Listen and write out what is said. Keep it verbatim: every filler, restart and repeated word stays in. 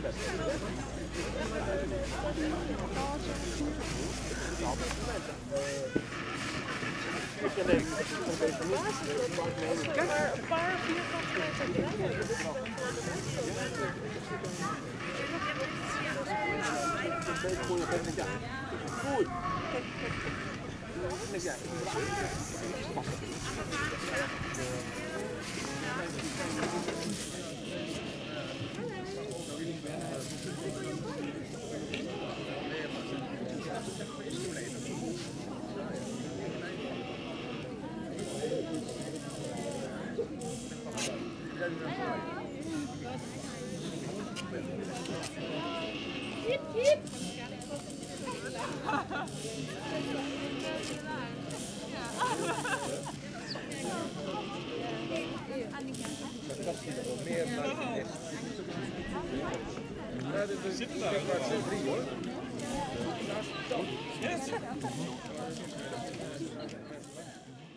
Kijk, een paar vierkante meter. Goed. Hip, hip. Zitten daar drie hoor. Yes.